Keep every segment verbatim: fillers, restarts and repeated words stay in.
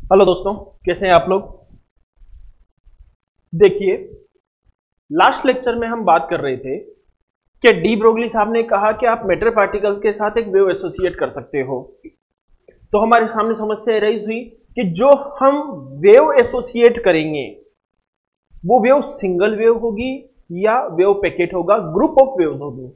Hello दोस्तों, कैसे हैं आप लोग। देखिए, लास्ट लेक्चर में हम बात कर रहे थे कि डी ब्रोगली साहब ने कहा कि आप मैटर पार्टिकल्स के साथ एक वेव एसोसिएट कर सकते हो। तो हमारे सामने समस्या राइज हुई कि जो हम वेव एसोसिएट करेंगे वो वेव सिंगल वेव होगी या वेव पैकेट होगा, ग्रुप ऑफ वेव्स होगी।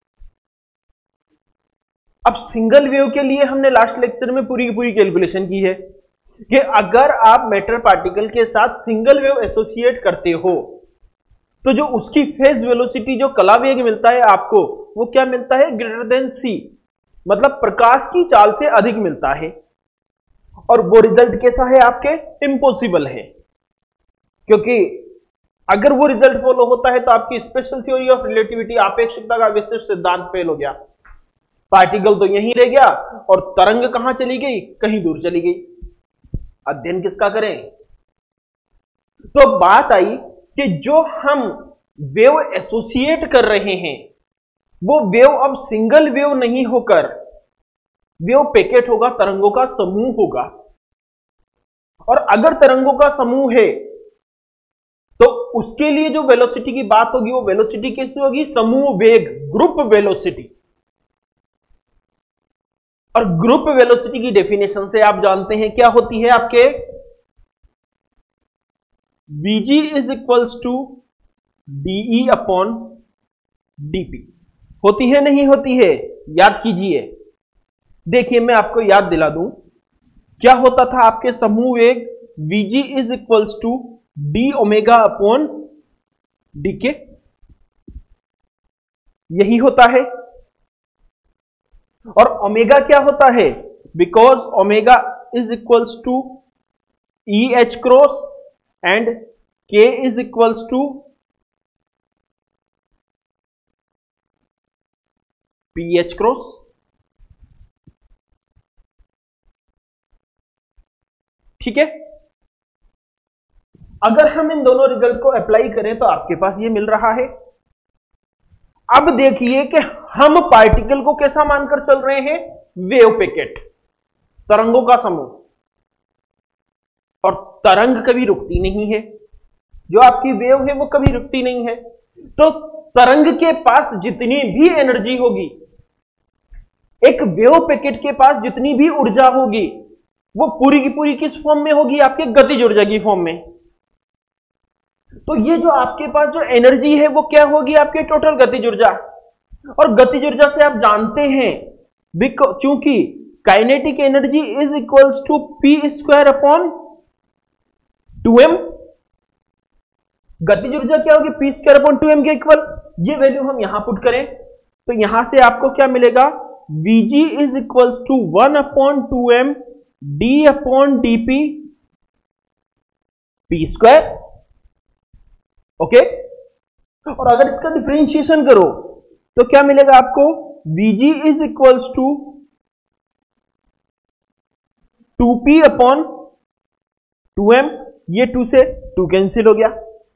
अब सिंगल वेव के लिए हमने लास्ट लेक्चर में पूरी की पूरी कैलकुलेशन की है कि अगर आप मैटर पार्टिकल के साथ सिंगल वेव एसोसिएट करते हो तो जो उसकी फेज वेलोसिटी, जो कला वेग मिलता है आपको, वो क्या मिलता है, ग्रेटर देन सी, मतलब प्रकाश की चाल से अधिक मिलता है। और वो रिजल्ट कैसा है आपके, इम्पॉसिबल है, क्योंकि अगर वो रिजल्ट फॉलो होता है तो आपकी स्पेशल थ्योरी ऑफ रिलेटिविटी, आपेक्षिकता का विशिष्ट सिद्धांत फेल हो गया। पार्टिकल तो यहीं रह गया और तरंग कहां चली गई, कहीं दूर चली गई। अध्ययन किसका करें। तो बात आई कि जो हम वेव एसोसिएट कर रहे हैं वो वेव अब सिंगल वेव नहीं होकर वेव पैकेट होगा, तरंगों का समूह होगा। और अगर तरंगों का समूह है तो उसके लिए जो वेलोसिटी की बात होगी वो वेलोसिटी कैसी होगी, समूह वेग, ग्रुप वेलोसिटी। और ग्रुप वेलोसिटी की डेफिनेशन से आप जानते हैं क्या होती है आपके, Vg is equals to d E upon d P. होती है नहीं होती है, याद कीजिए। देखिए मैं आपको याद दिला दूं, क्या होता था आपके समूह वेग, Vg is equals to d omega upon d K, यही होता है। और ओमेगा क्या होता है, because omega is equals to E H cross and K is equals to P H cross. ठीक है, अगर हम इन दोनों रिजल्ट को अप्लाई करें तो आपके पास ये मिल रहा है। अब देखिए कि हम पार्टिकल को कैसा मानकर चल रहे हैं, वेव पैकेट, तरंगों का समूह। और तरंग कभी रुकती नहीं है, जो आपकी वेव है वो कभी रुकती नहीं है। तो तरंग के पास जितनी भी एनर्जी होगी, एक वेव पैकेट के पास जितनी भी ऊर्जा होगी, वो पूरी की पूरी किस फॉर्म में होगी, आपके गतिज ऊर्जा की फॉर्म में। तो ये जो आपके पास जो एनर्जी है वो क्या होगी, आपके टोटल गतिज ऊर्जा। और गतिज ऊर्जा से आप जानते हैं, चूंकि kinetic energy is equals to P square upon two M. गतिज ऊर्जा क्या होगी, P square upon two M के इक्वल। ये वैल्यू हम यहां पुट करें तो यहां से आपको क्या मिलेगा, Vg is equals to one upon two M d upon d P P square. Okay, और अगर इसका डिफरेंशिएशन करो तो क्या मिलेगा आपको, Vg is equals to two P upon two M. ये टू से टू कैंसिल हो गया,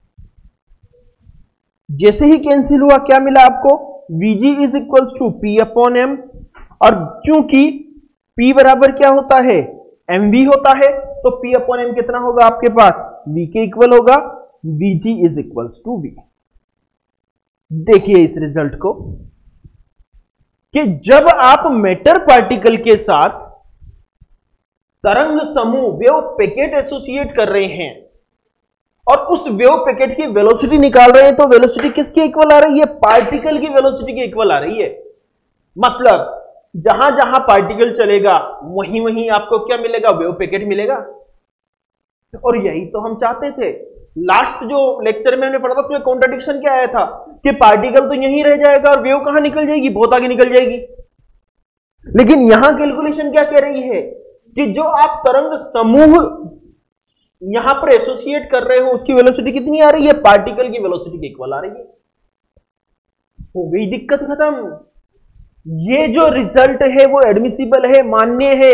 जैसे ही कैंसिल हुआ क्या मिला आपको, Vg is equals to P upon M. और क्योंकि P बराबर क्या होता है, mv होता है, तो P अपॉन एम कितना होगा आपके पास, V के इक्वल होगा। Vg is equals to V। देखिए इस रिजल्ट को कि जब आप मैटर पार्टिकल के साथ तरंग समूह, वेव पैकेट एसोसिएट कर रहे हैं और उस वेव पैकेट की वेलोसिटी निकाल रहे हैं, तो वेलोसिटी किसके इक्वल आ रही है, पार्टिकल की वेलोसिटी के इक्वल आ रही है। मतलब जहां जहां पार्टिकल चलेगा वहीं वहीं आपको क्या मिलेगा, वेव पैकेट मिलेगा। और यही तो हम चाहते थे। लास्ट जो लेक्चर में हमने पढ़ा था उसमें कॉन्ट्रडिक्शन क्या आया था कि पार्टिकल तो यहीं रह जाएगा और वेव कहां निकल जाएगी, बहुत आगे निकल जाएगी। लेकिन यहां कैलकुलेशन क्या कह रही है कि जो आप तरंग समूह यहां पर एसोसिएट कर रहे हो उसकी वेलोसिटी कितनी आ रही है, पार्टिकल की वेलोसिटी के इक्वल आ रही है। हो गई दिक्कत खत्म। ये जो रिजल्ट है वो एडमिसिबल है, मान्य है,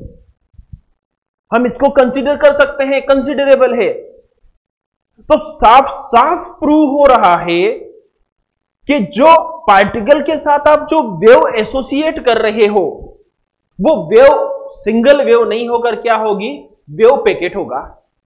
हम इसको कंसीडर कर सकते हैं, कंसीडरेबल है। तो साफ साफ प्रूव हो रहा है कि जो पार्टिकल के साथ आप जो वेव एसोसिएट कर रहे हो वो वेव सिंगल वेव नहीं होकर क्या होगी, वेव पैकेट होगा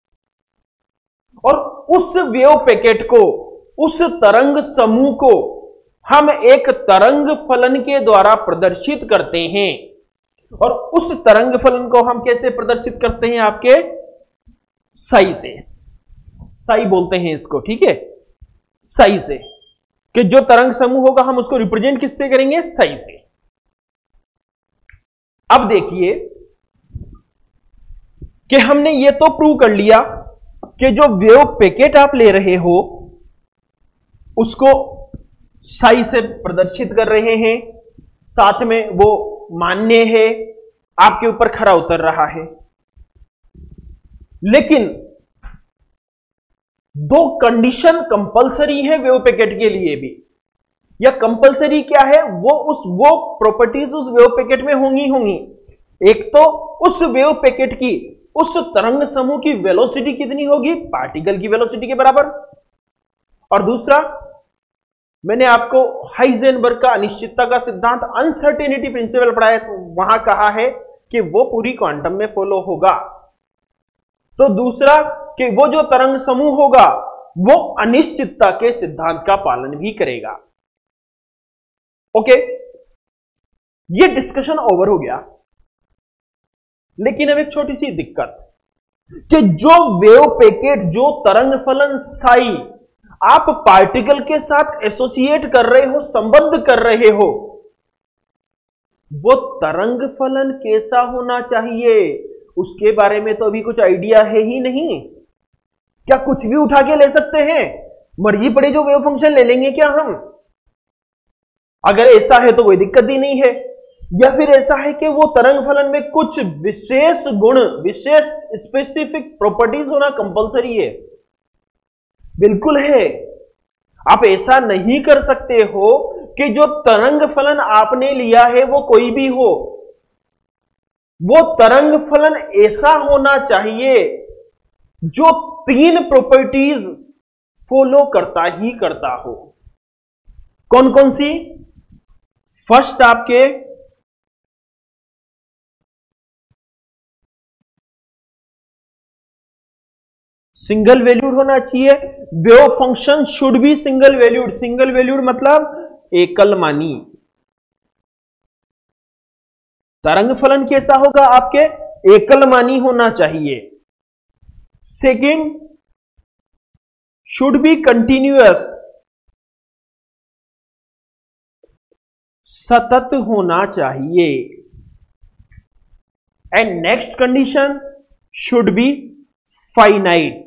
और उस वेव पैकेट को, उस तरंग समूह को हम एक तरंग फलन के द्वारा प्रदर्शित करते हैं। और उस तरंग फलन को हम कैसे प्रदर्शित करते हैं? आपके साई से, साई बोलते हैं इसको, ठीक है, साई से, कि जो तरंग समूह होगा हम उसको रिप्रेजेंट किससे करेंगे? साई से। अब देखिए कि हमने ये तो प्रूव कर लिया कि जो वेव पैकेट आप ले रहे हो उसको साई से प्रदर्शित कर रहे हैं, साथ में वो मान्य है, आपके ऊपर खरा उतर रहा है। लेकिन दो कंडीशन कंपलसरी है वेव पैकेट के लिए भी। या कंपलसरी क्या है? वो उस वो प्रॉपर्टीज उस वेव पैकेट में होंगी होंगी एक तो उस वेव पैकेट की, उस तरंग समूह की वेलोसिटी कितनी होगी? पार्टिकल की वेलोसिटी के बराबर। और दूसरा, मैंने आपको हाइजेनबर्ग का अनिश्चितता का सिद्धांत, अनसर्टेनिटी प्रिंसिपल पढ़ाया, तो वहां कहा है कि वो पूरी क्वांटम में फॉलो होगा। तो दूसरा कि वो जो तरंग समूह होगा वो अनिश्चितता के सिद्धांत का पालन भी करेगा। ओके, ये डिस्कशन ओवर हो गया। लेकिन अब एक छोटी सी दिक्कत कि जो वेव पैकेट, जो तरंग फलन साई आप पार्टिकल के साथ एसोसिएट कर रहे हो, संबद्ध कर रहे हो, वो तरंग फलन कैसा होना चाहिए उसके बारे में तो अभी कुछ आइडिया है ही नहीं। क्या कुछ भी उठा के ले सकते हैं? मर्जी पड़े जो वेव फंक्शन ले लेंगे क्या हम? अगर ऐसा है तो कोई दिक्कत ही नहीं है। या फिर ऐसा है कि वो तरंग फलन में कुछ विशेष गुण, विशेष स्पेसिफिक प्रॉपर्टीज होना कंपलसरी है? बिल्कुल है। आप ऐसा नहीं कर सकते हो कि जो तरंग फलन आपने लिया है वो कोई भी हो, वो तरंग फलन ऐसा होना चाहिए जो तीन प्रॉपर्टीज फॉलो करता ही करता हो। कौन कौन सी? फर्स्ट, आपके सिंगल वैल्यूड होना चाहिए। Wave function should be single valued. Single valued मतलब एकल मानी। तरंग फलन कैसा होगा? आपके एकल मानी होना चाहिए। सेकंड, शुड बी कंटिन्यूअस, सतत होना चाहिए। And next condition, should be finite,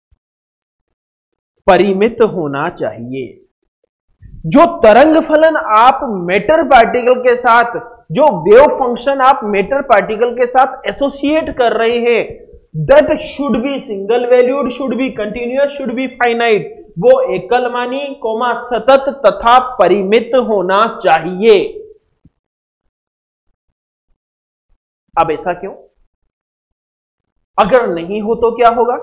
परिमित होना चाहिए। जो तरंग फलन आप मैटर पार्टिकल के साथ, जो वेव फंक्शन आप मैटर पार्टिकल के साथ एसोसिएट कर रहे हैं, that should be single valued, should be continuous, should be finite, वो एकल मानी, कोमा सतत तथा परिमित होना चाहिए। अब ऐसा क्यों? अगर नहीं हो तो क्या होगा?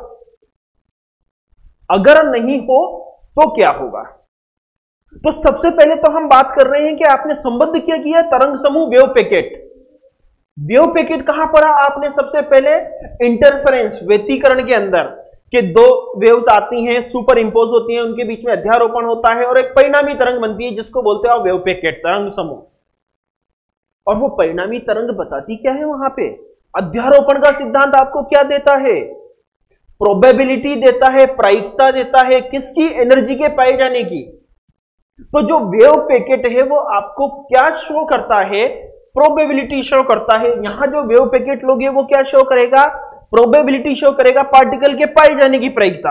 अगर नहीं हो तो क्या होगा? तो सबसे पहले तो हम बात कर रहे हैं कि आपने संबद्ध क्या किया? तरंग समूह, वेव पैकेट। वेव पैकेट कहां पड़ा? आपने सबसे पहले इंटरफेरेंस, व्यतिकरण के अंदर कि दो वेव्स आती हैं, सुपर इंपोज होती हैं, उनके बीच में अध्यारोपण होता है और एक परिणामी तरंग बनती है जिसको बोलते हैं वेव पैकेट, तरंग समूह। और वो परिणामी तरंग बताती क्या है? वहां पे अध्यारोपण का सिद्धांत आपको क्या देता है? प्रोबेबिलिटी देता है, प्रायिकता देता है, किसकी? एनर्जी के पाए जाने की। तो जो वेव पैकेट है वो आपको क्या शो करता है? प्रोबेबिलिटी शो करता है। यहां जो वेव पैकेट लोगे वो क्या शो करेगा? प्रोबेबिलिटी शो करेगा, पार्टिकल के पाए जाने की प्रायिकता।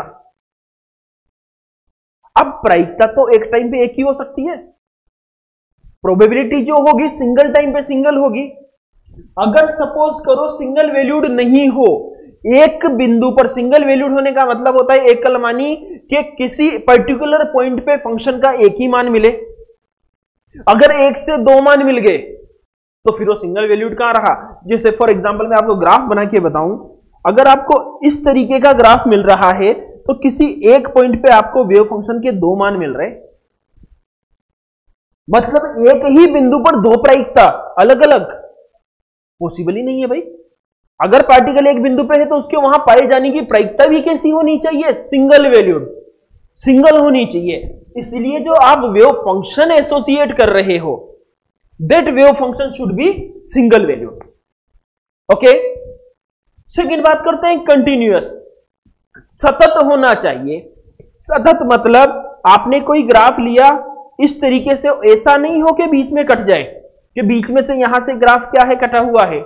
अब प्रायिकता तो एक टाइम पे एक ही हो सकती है, प्रोबेबिलिटी जो होगी सिंगल टाइम पे सिंगल होगी। अगर सपोज करो सिंगल वैल्यूड नहीं हो, एक बिंदु पर सिंगल वैल्यूड होने का मतलब होता है एकल मानी कि किसी पर्टिकुलर पॉइंट पे फंक्शन का एक ही मान मिले। अगर एक से दो मान मिल गए तो फिर वो सिंगल वैल्यूड कहां रहा? जैसे फॉर एग्जांपल मैं आपको ग्राफ बना के बताऊं, अगर आपको इस तरीके का ग्राफ मिल रहा है तो किसी एक पॉइंट पे आपको वेव फंक्शन के दो मान मिल रहे, मतलब एक ही बिंदु पर दो प्रायिकता अलग अलग, पॉसिबल ही नहीं है भाई। अगर पार्टिकल एक बिंदु पे है तो उसके वहां पाए जाने की प्रायिकता भी कैसी होनी चाहिए, सिंगल वैल्यूड, सिंगल होनी चाहिए। इसलिए जो आप वेव फंक्शन एसोसिएट कर रहे हो, that wave function should be single valued. Okay, second बात करते हैं कंटिन्यूअस, सतत होना चाहिए। सतत मतलब आपने कोई ग्राफ लिया इस तरीके से, ऐसा नहीं हो कि बीच में कट जाए, कि बीच में से यहां से ग्राफ क्या है, कटा हुआ है।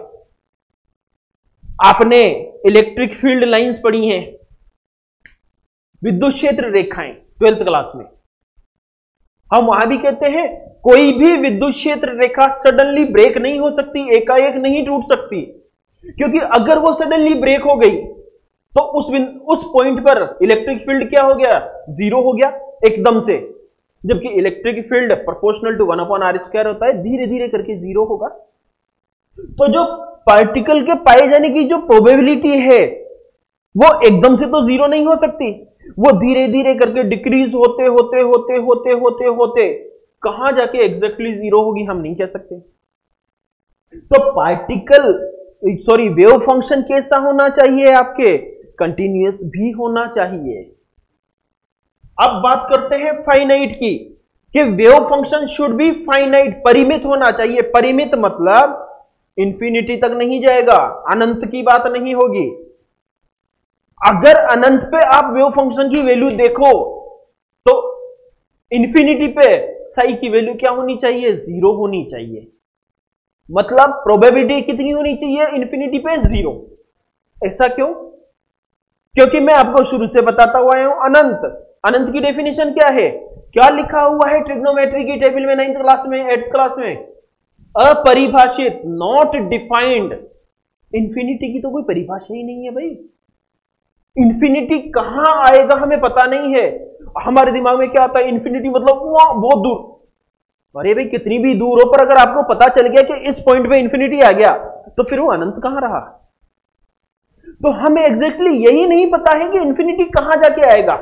आपने इलेक्ट्रिक फील्ड लाइंस पढ़ी हैं, विद्युत क्षेत्र रेखाएं ट्वेल्थ क्लास में, हम वहां भी कहते हैं कोई भी विद्युत क्षेत्र रेखा सडनली ब्रेक नहीं हो सकती, एकाएक नहीं टूट सकती, क्योंकि अगर वो सडनली ब्रेक हो गई तो उस उस पॉइंट पर इलेक्ट्रिक फील्ड क्या हो गया, जीरो हो गया एकदम से। जबकि electric field proportional to one upon r square होता है, धीरे धीरे करके जीरो होगा। तो जो पार्टिकल के पाए जाने की जो प्रोबेबिलिटी है वो एकदम से तो जीरो नहीं हो सकती, वो धीरे धीरे करके डिक्रीज होते होते होते होते होते होते कहां जाके एग्जैक्टली जीरो होगी हम नहीं कह सकते। तो पार्टिकल सॉरी वेव फंक्शन कैसा होना चाहिए आपके, कंटिन्यूअस भी होना चाहिए। अब बात करते हैं फाइनाइट की, कि wave function should be finite, परिमित होना चाहिए। परिमित मतलब इंफिनिटी तक नहीं जाएगा, अनंत की बात नहीं होगी। अगर अनंत पे आप वेव फंक्शन की वैल्यू देखो तो इंफिनिटी पे साई की वैल्यू क्या होनी चाहिए, जीरो होनी चाहिए। मतलब प्रोबेबिलिटी कितनी होनी चाहिए इंफिनिटी पे, जीरो। ऐसा क्यों, क्योंकि मैं आपको शुरू से बताता हुआ हूं अनंत, अनंत की डेफिनेशन क्या है, क्या लिखा हुआ है ट्रिग्नोमेट्री की टेबल में नाइन्थ क्लास में, एट्थ क्लास में, अपरिभाषित, नॉट डिफाइंड। इंफिनिटी की तो कोई परिभाषा ही नहीं है भाई, इंफिनिटी कहां आएगा हमें पता नहीं है। हमारे दिमाग में क्या आता है, इंफिनिटी मतलब वहां बहुत दूर। अरे भाई कितनी भी दूर हो, पर अगर आपको पता चल गया कि इस पॉइंट पे इंफिनिटी आ गया तो फिर वो अनंत कहां रहा। तो हमें एग्जैक्टली यही नहीं पता है कि इंफिनिटी कहां जाके आएगा।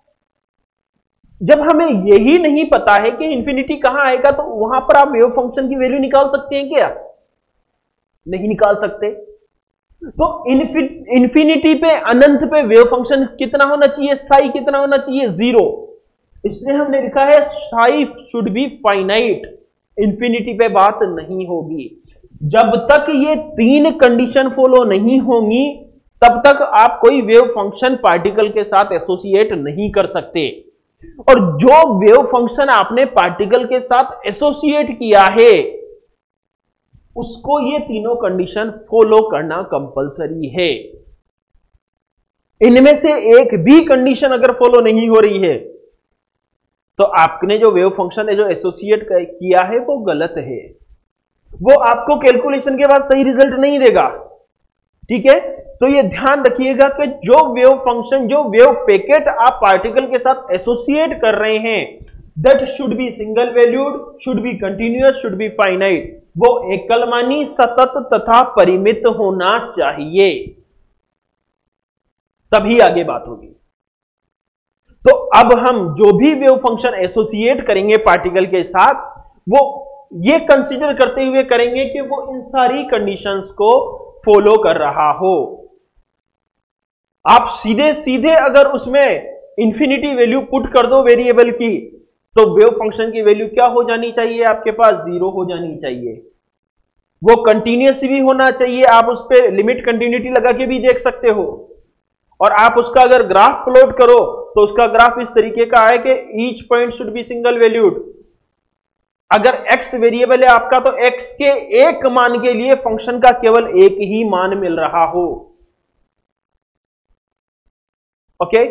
जब हमें यही नहीं पता है कि इंफिनिटी कहां आएगा तो वहां पर आप वेव फंक्शन की वैल्यू निकाल सकते हैं क्या, नहीं निकाल सकते। तो इंफिनिटी पे, अनंत पे वेव फंक्शन कितना होना चाहिए, साई कितना होना चाहिए, जीरो। इसलिए हमने लिखा है psi should be finite, infinity पे बात नहीं होगी। जब तक ये तीन कंडीशन फॉलो नहीं होंगी तब तक आप कोई वेव फंक्शन पार्टिकल के साथ एसोसिएट नहीं कर सकते। और जो वेव फंक्शन आपने पार्टिकल के साथ एसोसिएट किया है उसको ये तीनों कंडीशन फॉलो करना कंपलसरी है। इनमें से एक भी कंडीशन अगर फॉलो नहीं हो रही है तो आपने जो वेव फंक्शन है जो एसोसिएट किया है वो गलत है, वो आपको कैलकुलेशन के बाद सही रिजल्ट नहीं देगा। ठीक है, तो ये ध्यान रखिएगा कि जो वेव फंक्शन, जो वेव पैकेट आप पार्टिकल के साथ एसोसिएट कर रहे हैं, that should be single valued, should be continuous, should be finite. वो एकलमानी, सतत तथा परिमित होना चाहिए, तभी आगे बात होगी। तो अब हम जो भी वेव फंक्शन एसोसिएट करेंगे पार्टिकल के साथ वो ये कंसीडर करते हुए करेंगे कि वो इन सारी कंडीशंस को फॉलो कर रहा हो। आप सीधे सीधे अगर उसमें इंफिनिटी वैल्यू पुट कर दो वेरिएबल की तो वेव फंक्शन की वैल्यू क्या हो जानी चाहिए आपके पास, जीरो हो जानी चाहिए। वो कंटिन्यूअस भी होना चाहिए, आप उस पर लिमिट कंटिन्यूटी लगा के भी देख सकते हो। और आप उसका अगर ग्राफ प्लॉट करो तो उसका ग्राफ इस तरीके का है कि each point should be single valued. अगर x वेरिएबल है आपका तो x के एक मान के लिए फंक्शन का केवल एक ही मान मिल रहा हो। ओके,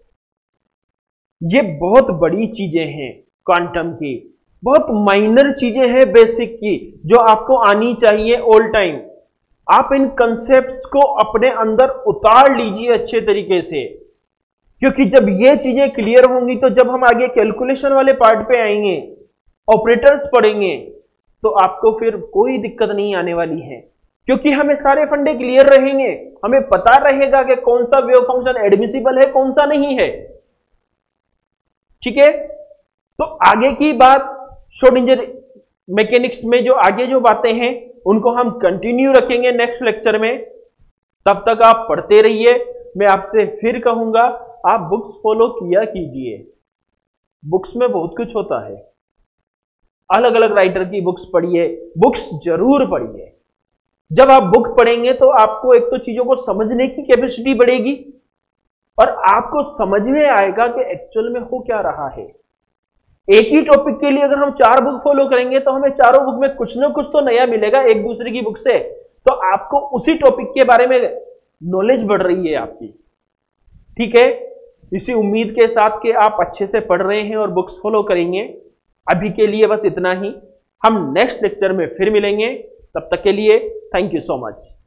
ये बहुत बड़ी चीजें हैं क्वांटम की, बहुत माइनर चीजें हैं बेसिक की जो आपको आनी चाहिए ऑल टाइम। आप इन कंसेप्ट्स को अपने अंदर उतार लीजिए अच्छे तरीके से, क्योंकि जब ये चीजें क्लियर होंगी तो जब हम आगे कैलकुलेशन वाले पार्ट पे आएंगे, ऑपरेटर्स पढ़ेंगे, तो आपको फिर कोई दिक्कत नहीं आने वाली है, क्योंकि हमें सारे फंडे क्लियर रहेंगे। हमें पता रहेगा कि कौन सा वेव फंक्शन एडमिसिबल है, कौन सा नहीं है। ठीक है, तो आगे की बात श्रोडिंगर मैकेनिक्स में जो आगे जो बातें हैं उनको हम कंटिन्यू रखेंगे नेक्स्ट लेक्चर में। तब तक आप पढ़ते रहिए। मैं आपसे फिर कहूंगा आप बुक्स फॉलो किया कीजिए। बुक्स में बहुत कुछ होता है, अलग अलग राइटर की बुक्स पढ़िए, बुक्स जरूर पढ़िए। जब आप बुक पढ़ेंगे तो आपको एक तो चीजों को समझने की कैपेसिटी बढ़ेगी और आपको समझ में आएगा कि एक्चुअल में हो क्या रहा है। एक ही टॉपिक के लिए अगर हम चार बुक फॉलो करेंगे तो हमें चारों बुक में कुछ ना कुछ तो नया मिलेगा एक दूसरे की बुक से, तो आपको उसी टॉपिक के बारे में नॉलेज बढ़ रही है आपकी। ठीक है, इसी उम्मीद के साथ कि आप अच्छे से पढ़ रहे हैं और बुक्स फॉलो करेंगे। अभी के लिए बस इतना ही, हम नेक्स्ट लेक्चर में फिर मिलेंगे। तब तक के लिए थैंक यू सो मच।